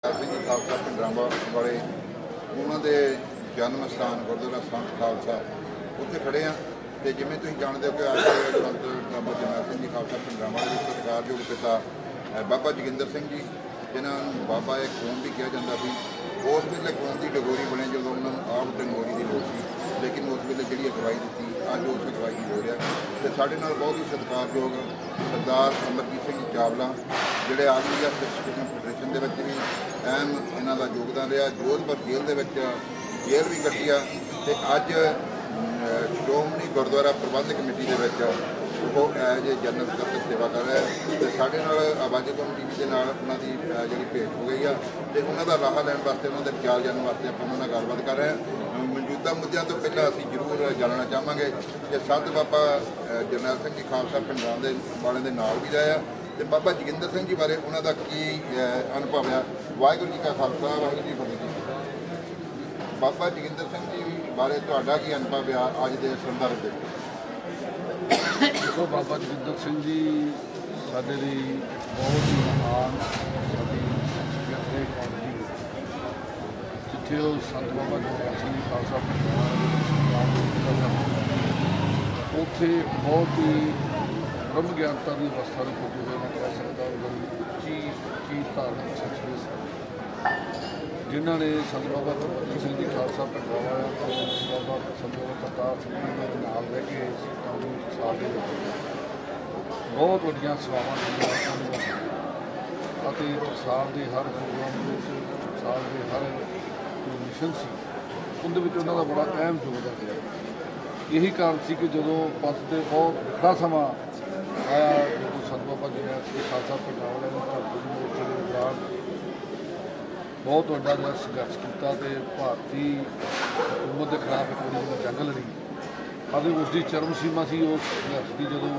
ਸਿੰਘ ਜੀ ਖਾਲਸਾ ਪਿੰਡਰਾਂਵਾਲਾ वाले उन्होंने जन्म स्थान गुरुद्वारा संत खालसा उत्थे खड़े हाँ। तो जिमें तुम जानते हो कि अज संत बाबा जरनैल सिंह जी खालसा पिंडरांवाला के सत्कारयोग पिता बाबा जोगिंदर सिंह जी जिन्होंने बाबा एक कौम भी कहा जाता सी। उस वेले कौम की डगोरी बने जो उन्होंने आप डंगोरी की लोड़ थी, लेकिन उस वेले जी अगवाई दी अज उस अगवाई हो रहा। तो साढ़े बहुत ही सत्कारयोग सरदार अमरजीत सिंह चावला जोड़े आल इंडिया सिख फैडरेशन के भी अहम इन्हों का योगदान रहा। जोधपुर जेल के जेल भी कट्टी आ। तो अज श्रोमणी गुरुद्वारा प्रबंध कमेटी के वो एज ए जनरल सकत्तर सेवा कर रहा है। तो साढ़े आवाज़ कमेटी के उन्होंने जी भेंट हो गई है। तो उन्होंने राह लैन वास्ते उन्होंने ख्याल जानने वास्ते आप उन्होंने गलबात कर रहे हैं। मौजूदा मुद्दों तो पहले असीं जरूर जानना चाहांगे कि संत बाबा जरनैल सिंह जी खालसा पिंडरांवाले के नाल भी रहे। तो बाबा जोगिंदर सिंह जी बारे उन्होंने की अनुभव है। वाहिगुरू जी का खालसा वाहिगुरू जी फतेह जी। बाबा जोगिंदर सिंह जी बारे तुहाडा की अनुभव है अज के संदर्भ में? देखो, बाबा जोगिंदर सिंह जी साडे लई बहुत ही महान साडी जिथे संत बाबा जरनैल सिंह जी खालसा उत्थे बहुत ही ब्रह्म ज्ञानता की अवस्था में पुजे हुए मैं कह सकता बड़ी उच्ची धार्मिक शख्सियत जिन्होंने संत बाबा जोगिंदर सिंह जी खालसा पिंडरांवाला तो बाबा संत बाबा करतार सिंह जी के नाल रह के साल के बहुत वड्डियां सेवावां साल के हर प्रोग्राम साल के हर मिशन से उन्होंने उन्होंने बड़ा अहम योगदान दिया। यही कारण से कि जो पंथ से बहुत बड़ा समा आया जो संत बाबा जरनैल सिंह खालसा पिंडरांवाला ने धरती मोर्चे के दौरान बहुत वड्डा जिहा संघर्ष किया। तो भारती हुकूमत के खिलाफ एक बड़ी जंग लड़ी और उसकी चरम सीमा सी उस संघर्ष की जो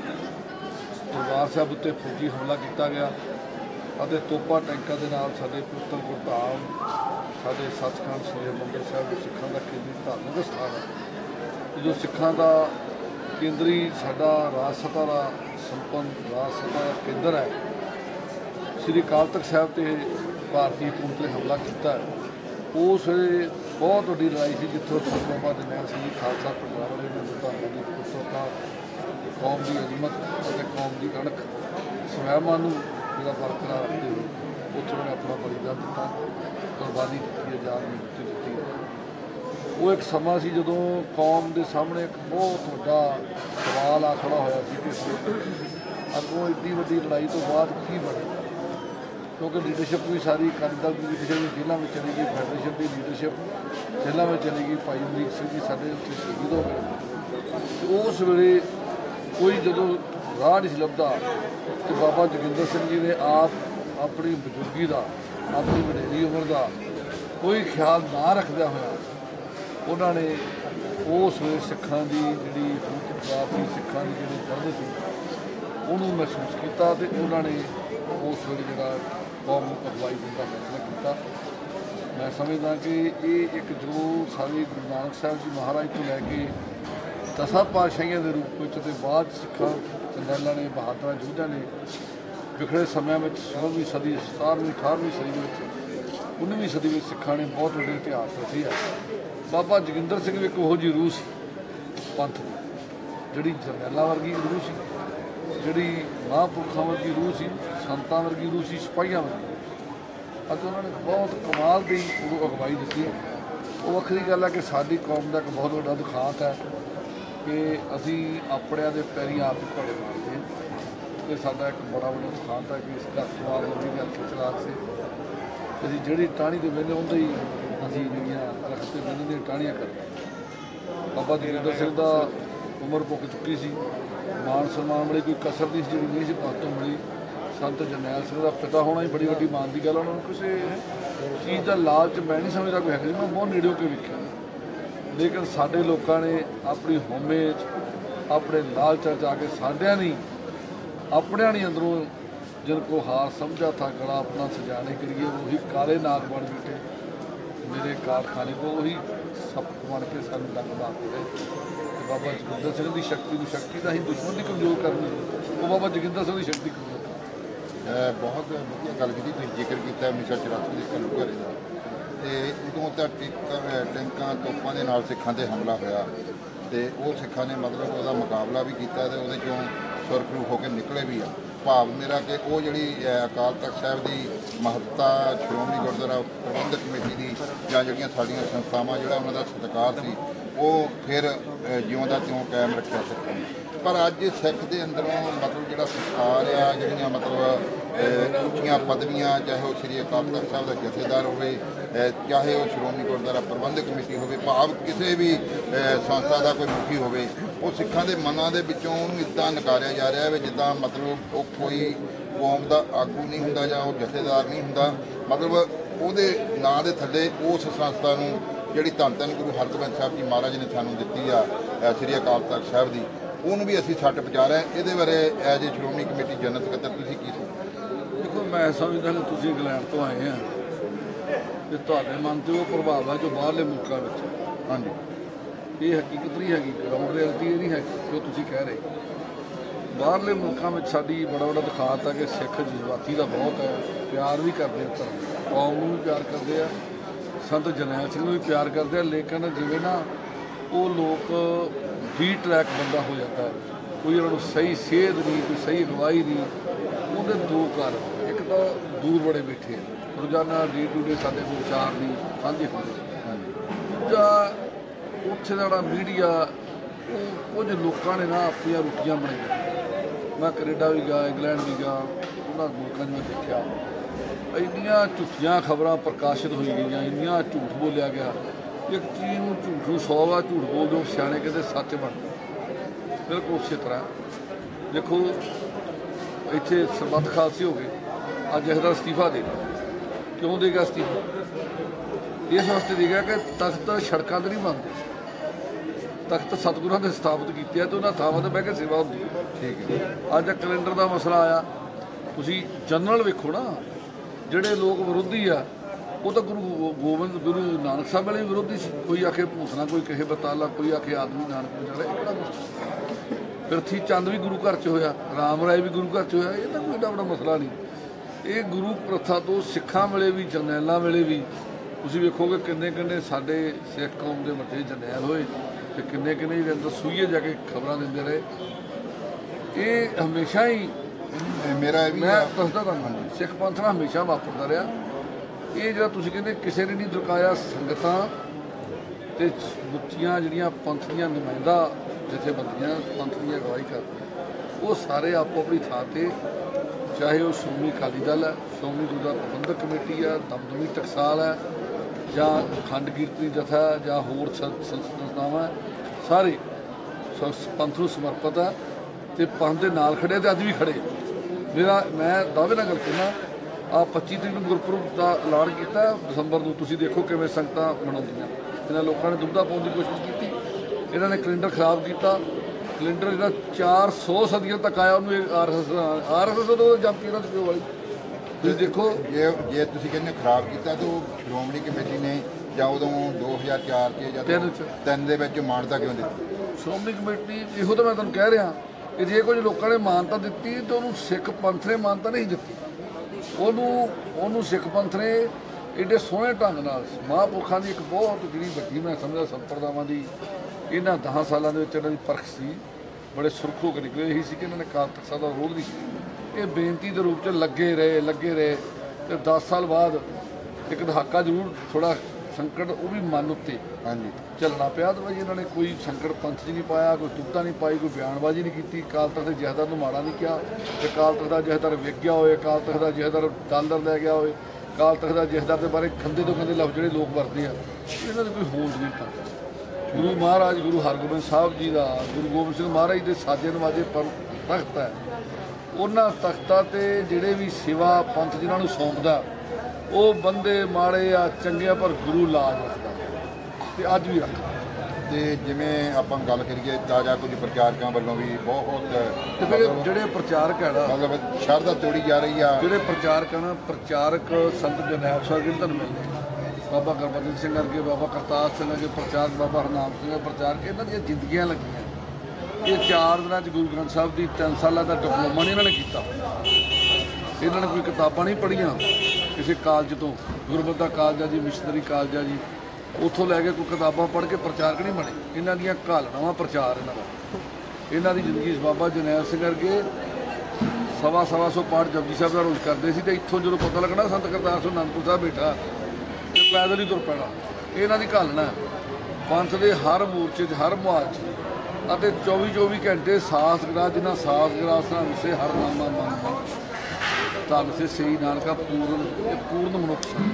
दरबार साहब उत्ते फौजी हमला किया गया और तोपा टैंकों के नाल साडे पुत्तर गुरधाम साडे सचखंड श्री हरिमंदिर साहिब सिखां का केंद्री धार्मिक स्थान है। जो सिखां का केंद्री साडा राजसभा का संपन्न राजसभा का केंद्र है। श्री अकाल तख्त साहिब ते भारतीय हुकूमत ने हमला किया। उस वे बहुत वड्डी लड़ाई थी जितों संत बाबा जरनैल सिंह जी खालसा पिंडरांवाले ने लुधियाना की पुत्रता कौम की अजमत और कौम की अणख स्वैमान जो बरकरार रखते हुए उत्थे उन्हें अपना बलिदान दिता, कुर्बानी दी, आजाद मुक्ति दी। वो एक समा सी जो कौम के सामने एक बहुत वड्डा सवाल आ खड़ा होया कि अगों एड्डी वड्डी लड़ाई तो बाद की बने, क्योंकि लीडरशिप भी सारी अकाली दल की लीडरशिप भी जेलों में चली गई, फैडरेशन की लीडरशिप जेलों में चली गई। भाई अमरीक सिंह जी साढ़े उत्थे शहीद हो गए। उस वेले कोई जो राह नहीं लभदा तो बाबा जोगिंदर सिंह जी ने आप अपनी बुजुर्गी का अपनी वडेरी उम्र का कोई ख्याल ना रखद्या होया उन्होंने उस वे सिखां की जी थी सिखां की जी दर्द सी उन्होंने महसूस किया। तो उन्होंने उस वे जो कौम अगवाई देने का फैसला किया। मैं समझदा कि ये एक जो सारे गुरु नानक साहब जी महाराज तो लैके 10 पातशाहियों के रूप में तो बाद सिखा जनरलों ने बहादुर योद्धा ने विखड़े समय में 16वीं सदी 17वीं 18वीं सदी में 19वीं सदी में सिखा ने बहुत बड़े इतिहास रची है। बाबा जोगिंदर सिंह एक वो जी रूह सी पंथ जी जरनैलों वर्गी रूह सी, जी महापुरखों वर्गी रूह सी, संतां वर्गी रूह सी, सिपाहियों वर्गी। अब उन्होंने बहुत कमाल की अगवाई दी। वो वक्री गल है कि साडी कौम का एक बहुत बड़ा दुखांत है कि असी अपने दे पैरी आप ही घोड़े मारते हैं। ये साडा एक बड़ा बड़ा दुखांत है कि इस घर को आप अभी के हल्के चराग से असी जी टाणी के वेले उन्हें ही असी जी रखते वेले दी टाणियाँ करते। बाबा जोगिंदर सिंह का उम्र पुक चुकी सी, मान सम्मान वाली कोई कसर नहीं जी नहीं सी पंथ तो मिली। संत जरनैल सिंह का पिता होना ही बड़ी वड्डी मान की गल। उन्होंने किसी चीज़ का लालच मैं नहीं समझता कोई है जी, मैं बहुत नेड़े होकर वेख्या। लेकिन साडे लोगों ने अपनी होमे अपने लालच जाके साढ़िया नहीं अपने नहीं अंदरों जिनको हार समझा था गला अपना सजाने के लिए वही काले नाग बन बैठे मेरे कारखाने को वही सब बन के सानू डंग मारते रहे। बाबा जोगिंदर सिंह की शक्ति का ही दुश्मन की कमजोर करनी, वो बाबा जोगिंदर सिंह की शक्ति कमजोर। ਬਹੁਤ ਵਧੀਆ ਗੱਲ ਕੀਤੀ ਤੁਸੀਂ, ਜ਼ਿਕਰ ਕੀਤਾ 1984 ਦੇ ਘੱਲੂ ਘਾਰੇ ਦਾ, ਅਤੇ ਉਦੋਂ ਤਾਂ ਟੈਂਕਾਂ ਤੋਪਾਂ ਦੇ ਨਾਲ ਸਿੱਖਾਂ 'ਤੇ ਹਮਲਾ ਹੋਇਆ, ਅਤੇ ਉਹ ਸਿੱਖਾਂ ਨੇ ਮਤਲਬ ਉਹਦਾ ਮੁਕਾਬਲਾ ਵੀ ਕੀਤਾ ਅਤੇ ਉਹਦੇ 'ਚੋਂ ਸੁਰਖਰੂ ਹੋ ਕੇ ਨਿਕਲੇ ਵੀ ਆ। ਭਾਵ ਮੇਰਾ ਕਿ ਉਹ ਜਿਹੜੀ ਅਕਾਲ ਤਖ਼ਤ ਸਾਹਿਬ ਦੀ ਮਹੱਤਤਾ, ਸ਼੍ਰੋਮਣੀ ਗੁਰਦੁਆਰਾ ਪ੍ਰਬੰਧਕ ਕਮੇਟੀ ਦੀ ਜਾਂ ਜਿਹੜੀਆਂ ਸਾਡੀਆਂ ਸੰਸਥਾਵਾਂ, ਜਿਹੜਾ ਉਹਨਾਂ ਦਾ ਸਤਿਕਾਰ ਸੀ, ਉਹ ਫਿਰ ਜਿਉਂ ਦਾ ਤਿਉਂ ਕਾਇਮ ਰੱਖਿਆ ਸਿੱਖਾਂ ਨੇ। ਪਰ ਅੱਜ ਸਿੱਖ ਦੇ ਅੰਦਰੋਂ ਮਤਲਬ ਜਿਹੜਾ ਸਤਿਕਾਰ ਆ, ਜਿਹੜੀਆਂ ਮਤਲਬ ਉੱਚੀਆਂ ਪਦਵੀਆਂ, ਚਾਹੇ ਉਹ ਸ੍ਰੀ ਅਕਾਲ ਤਖ਼ਤ ਸਾਹਿਬ ਦਾ ਜਥੇਦਾਰ ਹੋਵੇ, ਚਾਹੇ ਉਹ ਸ਼੍ਰੋਮਣੀ ਗੁਰਦੁਆਰਾ ਪ੍ਰਬੰਧਕ ਕਮੇਟੀ ਹੋਵੇ, ਭਾਵ ਕਿਸੇ ਵੀ ਸੰਸਥਾ ਦਾ ਕੋਈ ਮੁਖੀ ਹੋਵੇ, ਉਹ ਸਿੱਖਾਂ ਦੇ ਮਨਾਂ ਦੇ ਵਿੱਚੋਂ ਉਹਨੂੰ ਇੱਦਾਂ ਨਕਾਰਿਆ ਜਾ ਰਿਹਾ ਹੈ ਜਿੱਦਾਂ ਮਤਲਬ ਉਹ ਕੋਈ ਕੌਮ ਦਾ ਆਗੂ ਨਹੀਂ ਹੁੰਦਾ ਜਾਂ ਉਹ ਜਥੇਦਾਰ ਨਹੀਂ ਹੁੰਦਾ। ਮਤਲਬ ਉਹਦੇ ਨਾਂ ਦੇ ਥੱਲੇ ਉਸ ਸੰਸਥਾ ਨੂੰ, ਜਿਹੜੀ ਧੰਨ ਧੰਨ ਗੁਰੂ ਹਰਗੋਬਿੰਦ ਸਾਹਿਬ ਜੀ ਮਹਾਰਾਜ ਨੇ ਸਾਨੂੰ ਦਿੱਤੀ ਆ, ਸ੍ਰੀ ਅਕਾਲ ਤਖ਼ਤ ਸਾਹਿਬ ਦੀ, ਉਹਨੂੰ ਵੀ ਅਸੀਂ ਸੱਟ ਪਹੁੰਚਾ ਰਹੇ ਹਾਂ। ਇਹਦੇ ਬਾਰੇ as a Shiromani committee general ਸਕੱਤਰ ਤੁਸੀਂ ਕੀ ਸੋਚਦੇ? ਦੇਖੋ, ਮੈਂ ਸਮਝਦਾ ਕਿ ਤੁਸੀਂ ਇੰਗਲੈਂਡ ਤੋਂ ਆਏ ਆ ਤੇ ਤੁਹਾਡੇ ਮਨ 'ਤੇ ਉਹ ਪ੍ਰਭਾਵ ਹੈ ਜੋ ਬਾਹਰਲੇ ਮੁਲਕਾਂ ਵਿੱਚ। ਹਾਂਜੀ, ਇਹ ਹਕੀਕਤ ਨਹੀਂ ਹੈਗੀ, ਗਰਾਊਂਡ ਰਿਐਲਿਟੀ ਇਹ ਨਹੀਂ ਹੈ ਜੋ ਤੁਸੀਂ ਕਹਿ ਰਹੇ। ਬਾਹਰਲੇ ਮੁਲਕਾਂ ਵਿੱਚ ਸਾਡੀ ਬੜਾ ਦਿਖਾਤਾ ਕਿ ਸਿੱਖ ਜਜ਼ਬਾਤੀ ਦਾ ਬਹੁਤ ਹੈ, ਪਿਆਰ ਵੀ ਕਰਦੇ ਆ, ਧਰਮ ਕੌਮ ਨੂੰ ਵੀ ਪਿਆਰ ਕਰਦੇ ਆ, ਸੰਤ ਜਰਨੈਲ ਸਿੰਘ ਨੂੰ ਵੀ ਪਿਆਰ ਕਰਦੇ ਆ। ਲੇਕਿਨ ਜਿਵੇਂ ਨਾ ਉਹ ਲੋਕ ਵੀ ਟਰੈਕ ਬੰਦਾ ਹੋ ਜਾਂਦਾ ਹੈ, ਕੋਈ ਉਹਨਾਂ ਨੂੰ ਸਹੀ ਸੇਧ ਨਹੀਂ, ਕੋਈ ਸਹੀ ਅਗਵਾਈ ਨਹੀਂ। ਉਹਦੇ ਦੋ ਕਾਰਨ, ਇੱਕ ਤਾਂ ਦੂਰ ਬੜੇ ਬੈਠੇ ਆ, ਰੋਜ਼ਾਨਾ ਡੇ ਟੂ ਡੇ ਸਾਡੇ ਵਿਚਾਰ ਨਹੀਂ ਸਾਂਝੇ ਹੁੰਦੇ। ਦੂਜਾ, ਉੱਥੇ ਦਾ ਜਿਹੜਾ ਮੀਡੀਆ, ਉਹ ਕੁਝ ਲੋਕਾਂ ਨੇ ਨਾ ਆਪਣੀਆਂ ਰੁਟੀਆਂ ਬਣਾਈਆਂ। ਮੈਂ ਕੈਨੇਡਾ ਵੀ ਗਿਆ, ਇੰਗਲੈਂਡ ਵੀ ਗਿਆ, ਉਹਨਾਂ ਮੁਲਕਾਂ 'ਚ ਮੈਂ ਦੇਖਿਆ ਇੰਨੀਆਂ ਝੂਠੀਆਂ ਖਬਰਾਂ ਪ੍ਰਕਾਸ਼ਿਤ ਹੋਈ ਗਈਆਂ, ਇੰਨੀਆਂ ਝੂਠ ਬੋਲਿਆ ਗਿਆ। ਇੱਕ ਚੀਜ਼ ਨੂੰ ਝੂਠ ਨੂੰ 100 ਵਾਰ ਝੂਠ ਬੋਲ ਦਿਓ, ਸਿਆਣੇ ਕਹਿੰਦੇ ਸੱਚ ਬਣਦਾ। ਬਿਲਕੁਲ ਉਸੇ ਤਰ੍ਹਾਂ ਦੇਖੋ, ਇੱਥੇ ਸਰਬੱਤ ਖਾਲਸੇ ਹੋ ਗਏ, ਅੱਜ ਇਹਦਾ ਅਸਤੀਫਾ ਦੇ ਕਿਉਂ ਦੇਗਾ? ਅਸਤੀਫਾ ਇਸ ਵਾਸਤੇ ਦੇਗਾ ਕਿ ਤਖਤ ਸੜਕਾਂ 'ਤੇ ਨਹੀਂ ਬਣਦੇ, ਤਖਤ ਸਤਿਗੁਰਾਂ ਦੇ ਸਥਾਪਿਤ ਕੀਤੇ ਆ ਅਤੇ ਉਹਨਾਂ ਥਾਵਾਂ 'ਤੇ ਬਹਿ ਕੇ ਸੇਵਾ ਹੁੰਦੀ ਹੈ। ਠੀਕ ਹੈ। ਅੱਜ ਕੈਲੰਡਰ ਦਾ ਮਸਲਾ ਆਇਆ, ਤੁਸੀਂ ਜਨਰਲ ਵੇਖੋ ਨਾ, ਜਿਹੜੇ ਲੋਕ ਵਿਰੋਧੀ ਆ ਉਹ ਤਾਂ ਗੁਰੂ ਨਾਨਕ ਸਾਹਿਬ ਵਾਲੇ ਵੀ ਵਿਰੋਧੀ ਸੀ। ਕੋਈ ਆਖੇ ਭੂਸਣਾ, ਕੋਈ ਕਹੇ ਬਤਾਲਾ, ਕੋਈ ਆਖੇ ਆਦਮੀ ਨਾਨਕ ਵਾਲਾ। ਇਹ ਕਿਹੜਾ ਮਸਲਾ? ਪ੍ਰਿਥੀ ਚੰਦ ਵੀ ਗੁਰੂ ਘਰ 'ਚ ਹੋਇਆ, ਰਾਮ ਰਾਏ ਵੀ ਗੁਰੂ ਘਰ 'ਚ ਹੋਇਆ। ਇਹ ਤਾਂ ਕੋਈ ਏਡਾ ਵੱਡਾ ਮਸਲਾ ਨਹੀਂ। ਇਹ ਗੁਰੂ ਪ੍ਰਥਾ ਤੋਂ ਸਿੱਖਾਂ ਵੇਲੇ ਵੀ, ਜਰਨੈਲਾਂ ਵੇਲੇ ਵੀ ਤੁਸੀਂ ਵੇਖੋਗੇ ਕਿੰਨੇ ਸਾਡੇ ਸਿੱਖ ਕੌਮ ਦੇ ਵੱਡੇ ਜਰਨੈਲ ਹੋਏ ਤੇ ਕਿੰਨੇ ਜਿਹੜੇ ਅੰਦਰ ਸੂਈਏ ਜਾ ਕੇ ਖਬਰਾਂ ਦਿੰਦੇ ਰਹੇ। ਇਹ ਹਮੇਸ਼ਾ ਹੀ ਮੈਂ ਦੱਸਦਾ ਤੁਹਾਨੂੰ, ਸਿੱਖ ਪੰਥ ਨਾਲ ਹਮੇਸ਼ਾ ਵਾਪਰਦਾ ਰਿਹਾ। ਇਹ ਜਿਹੜਾ ਤੁਸੀਂ ਕਹਿੰਦੇ ਕਿਸੇ ਨੇ ਨਹੀਂ ਦੁਰਕਾਇਆ, ਸੰਗਤਾਂ ਤੇ ਉੱਚੀਆਂ ਜਿਹੜੀਆਂ ਪੰਥ ਦੀਆਂ ਨੁਮਾਇੰਦਾ ਜਥੇਬੰਦੀਆਂ ਪੰਥ ਦੀ ਅਗਵਾਈ ਕਰਦੀਆਂ, ਉਹ ਸਾਰੇ ਆਪੋ ਆਪਣੀ ਥਾਂ 'ਤੇ, ਚਾਹੇ ਉਹ ਸ਼੍ਰੋਮਣੀ ਅਕਾਲੀ ਦਲ ਹੈ, ਸ਼੍ਰੋਮਣੀ ਗੁਰਦੁਆਰਾ ਪ੍ਰਬੰਧਕ ਕਮੇਟੀ ਹੈ, ਦਮਦਮੀ ਟਕਸਾਲ ਹੈ, ਜਾਂ ਅਖੰਡ ਕੀਰਤਨੀ ਜਥਾ ਹੈ, ਜਾਂ ਹੋਰ ਸੰਸਥਾਵਾਂ, ਸਾਰੇ ਪੰਥ ਨੂੰ ਸਮਰਪਿਤ ਹੈ ਅਤੇ ਪੰਥ ਦੇ ਨਾਲ ਖੜ੍ਹੇ ਅਤੇ ਅੱਜ ਵੀ ਖੜ੍ਹੇ। ਮੈਂ ਦਾਅਵੇ ਨਾਲ ਗੱਲ ਕਰਨਾ, ਆਹ 25 ਤਰੀਕ ਨੂੰ ਗੁਰਪੁਰਬ ਦਾ ਐਲਾਨ ਕੀਤਾ ਦਸੰਬਰ ਨੂੰ, ਤੁਸੀਂ ਦੇਖੋ ਕਿਵੇਂ ਸੰਗਤਾਂ ਮਨਾਉਂਦੀਆਂ। ਇਹਨਾਂ ਲੋਕਾਂ ਨੇ ਦੁਬਦਾ ਪਾਉਣ ਦੀ ਕੋਸ਼ਿਸ਼ ਕੀਤੀ, ਇਹਨਾਂ ਨੇ ਕੈਲੰਡਰ ਖਰਾਬ ਕੀਤਾ। ਕੈਲੰਡਰ ਜਿਹੜਾ 400 ਸਦੀਆਂ ਤੱਕ ਆਇਆ, ਉਹਨੂੰ ਆਰਐਸਐਸ ਤੋਂ ਜੰਪੀ ਇਹਨਾਂ ਦੀ ਪਿਓ ਵਾਲੀ। ਤੁਸੀਂ ਦੇਖੋ, ਜੇ ਤੁਸੀਂ ਕਹਿੰਦੇ ਖਰਾਬ ਕੀਤਾ ਤਾਂ ਉਹ ਸ਼੍ਰੋਮਣੀ ਕਮੇਟੀ ਨੇ ਜਾਂ ਉਦੋਂ 2004 'ਚ ਜਾਂ 3 ਦੇ ਵਿੱਚ ਮਾਨਤਾ ਕਿਉਂ ਦਿੱਤੀ? ਸ਼੍ਰੋਮਣੀ ਕਮੇਟੀ ਇਹੋ ਤਾਂ ਮੈਂ ਤੁਹਾਨੂੰ ਕਹਿ ਰਿਹਾ ਕਿ ਜੇ ਕੁਝ ਲੋਕਾਂ ਨੇ ਮਾਨਤਾ ਦਿੱਤੀ ਤਾਂ ਉਹਨੂੰ ਸਿੱਖ ਪੰਥ ਨੇ ਮਾਨਤਾ ਨਹੀਂ ਦਿੱਤੀ। ਉਹਨੂੰ ਸਿੱਖ ਪੰਥ ਨੇ ਏਡੇ ਸੋਹਣੇ ਢੰਗ ਨਾਲ, ਮਹਾਂਪੁਰਖਾਂ ਦੀ ਇੱਕ ਬਹੁਤ ਜਿਹੜੀ ਵੱਡੀ ਮੈਂ ਸਮਝਦਾ ਸੰਪਰਦਾਵਾਂ ਦੀ ਇਹਨਾਂ 10 ਸਾਲਾਂ ਦੇ ਵਿੱਚ ਇਹਨਾਂ ਦੀ ਪਰਖ ਸੀ, ਬੜੇ ਸੁਰਖਰੂ ਕੇ ਨਿਕਲੇ। ਇਹੀ ਸੀ ਕਿ ਇਹਨਾਂ ਨੇ ਅਕਾਲ ਤਖ਼ਤ ਸਾਹਿਬ ਦਾ ਵਿਰੋਧ ਨਹੀਂ ਕੀਤਾ। ਇਹ ਬੇਨਤੀ ਦੇ ਰੂਪ 'ਚ ਲੱਗੇ ਰਹੇ ਅਤੇ 10 ਸਾਲ ਬਾਅਦ ਇੱਕ ਦਹਾਕਾ ਜ਼ਰੂਰ ਥੋੜ੍ਹਾ ਸੰਕਟ ਉਹ ਵੀ ਮਨ ਉੱਤੇ ਚੱਲਣਾ ਪਿਆ। ਤਾਂ ਭਾਈ ਇਹਨਾਂ ਨੇ ਕੋਈ ਸੰਕਟ ਪੰਥ 'ਚ ਨਹੀਂ ਪਾਇਆ, ਕੋਈ ਤੁਕਤਾ ਨਹੀਂ ਪਾਈ, ਕੋਈ ਬਿਆਨਬਾਜ਼ੀ ਨਹੀਂ ਕੀਤੀ। ਅਕਾਲ ਤਖ਼ਤ ਦੇ ਜਥੇਦਾਰ ਨੂੰ ਮਾੜਾ ਨਹੀਂ ਕਿਹਾ ਕਿ ਅਕਾਲ ਤਖ਼ਤ ਦਾ ਜਥੇਦਾਰ ਵਿਕ ਗਿਆ ਹੋਵੇ, ਅਕਾਲ ਤਖ਼ਤ ਦਾ ਜਥੇਦਾਰ ਡਾਲਰ ਲੈ ਗਿਆ ਹੋਵੇ, ਅਕਾਲ ਤਖ਼ਤ ਦਾ ਜਥੇਦਾਰ ਦੇ ਬਾਰੇ ਖੰਦੇ ਤੋਂ ਖੰਦੇ ਲਫ਼ਜ਼ ਜਿਹੜੇ ਲੋਕ ਵਰਤਦੇ ਆ, ਇਹਨਾਂ ਦੀ ਕੋਈ ਹੋਂਦ ਨਹੀਂ ਤਾਂ। ਗੁਰੂ ਮਹਾਰਾਜ ਗੁਰੂ ਹਰਗੋਬਿੰਦ ਸਾਹਿਬ ਜੀ ਦਾ, ਗੁਰੂ ਗੋਬਿੰਦ ਸਿੰਘ ਮਹਾਰਾਜ ਦੇ ਸਾਜੇ ਨਵਾਜੇ ਪਰ ਤਖ਼ਤ ਹੈ। ਉਹਨਾਂ ਤਖ਼ਤਾਂ 'ਤੇ ਜਿਹੜੇ ਵੀ ਸੇਵਾ ਪੰਥ ਜਿਹਨਾਂ ਨੂੰ ਸੌਂਪਦਾ, ਉਹ ਬੰਦੇ ਮਾੜੇ ਆ ਚੰਗੇ ਆ, ਪਰ ਗੁਰੂ ਲਾਜ ਰੱਖਦਾ ਅਤੇ ਅੱਜ ਵੀ ਰੱਖਦਾ। ਅਤੇ ਜਿਵੇਂ ਆਪਾਂ ਗੱਲ ਕਰੀਏ ਤਾਜ਼ਾ ਕੁਝ ਪ੍ਰਚਾਰਕਾਂ ਵੱਲੋਂ ਵੀ ਬਹੁਤ ਜਿਹੜੇ ਪ੍ਰਚਾਰਕ ਹੈ ਨਾ, ਮਤਲਬ ਸ਼ਰਧਾ ਤੋੜੀ ਜਾ ਰਹੀ ਆ। ਜਿਹੜੇ ਪ੍ਰਚਾਰਕ ਹਨ, ਪ੍ਰਚਾਰਕ ਸੰਤ ਜਰਨੈਲ ਸਾਹਿਬ ਜਿਹੜੇ ਤੁਹਾਨੂੰ ਮਿਲਦੇ, ਬਾਬਾ ਗੁਰਬਚਨ ਸਿੰਘ ਵਰਗੇ, ਬਾਬਾ ਕਰਤਾਰ ਸਿੰਘ ਵਰਗੇ ਪ੍ਰਚਾਰਕ, ਬਾਬਾ ਹਰਨਾਮ ਸਿੰਘ ਪ੍ਰਚਾਰਕ, ਇਹਨਾਂ ਦੀਆਂ ਜ਼ਿੰਦਗੀਆਂ ਲੱਗੀਆਂ। ਇਹ 4 ਦਿਨਾਂ 'ਚ ਗੁਰੂ ਗ੍ਰੰਥ ਸਾਹਿਬ ਦੀ 3 ਸਾਲਾਂ ਦਾ ਡਿਪਲੋਮਾ ਨਹੀਂ ਇਹਨਾਂ ਨੇ ਕੀਤਾ। ਇਹਨਾਂ ਨੇ ਕੋਈ ਕਿਤਾਬਾਂ ਨਹੀਂ ਪੜ੍ਹੀਆਂ ਕਿਸੇ ਕਾਲਜ ਤੋਂ, ਗੁਰਮਤਿ ਦਾ ਕਾਲਜ ਆ ਜੀ, ਮਿਸ਼ਨਰੀ ਕਾਲਜ ਆ ਜੀ, ਉੱਥੋਂ ਲੈ ਕੇ ਕੋਈ ਕਿਤਾਬਾਂ ਪੜ੍ਹ ਕੇ ਪ੍ਰਚਾਰਕ ਨਹੀਂ ਬਣੇ। ਇਹਨਾਂ ਦੀਆਂ ਘਾਲਣਾਵਾਂ ਪ੍ਰਚਾਰ ਇਹਨਾਂ ਦਾ। ਇਹਨਾਂ ਦੀ ਜ਼ਿੰਦਗੀ ਬਾਬਾ ਜਰਨੈਲ ਸਿੰਘ ਵਰਗੇ ਸਵਾ ਸੌ ਪਾਠ ਜਪਜੀ ਸਾਹਿਬ ਦਾ ਰੋਜ਼ ਕਰਦੇ ਸੀ, ਤੇ ਇੱਥੋਂ ਜਦੋਂ ਪਤਾ ਲੱਗਣਾ ਸੰਤ ਕਰਤਾਰ ਸਿੰਘ ਅਨੰਦਪੁਰ ਸਾਹਿਬ ਬੈਠਾ ਤੇ ਪੈਦਲ ਹੀ ਤੁਰ ਪੈਣਾ। ਇਹਨਾਂ ਦੀ ਘਾਲਣਾ ਪੰਥ ਦੇ ਹਰ ਮੋਰਚੇ 'ਚ, ਹਰ ਮੁਹਾਜ਼ 'ਚ, ਅਤੇ 24 ਘੰਟੇ ਸਾਸ ਗਰਾ, ਜਿਨ੍ਹਾਂ ਸਾਸ ਗਰਾਸਾਂ ਵਿਸੇ ਹਰ ਨਾਮਾ ਮਨ ਧੰਨ ਸੇ ਸਹੀ ਨਾਨਕਾ ਪੂਰਨ ਮਨੁੱਖ ਸਨ।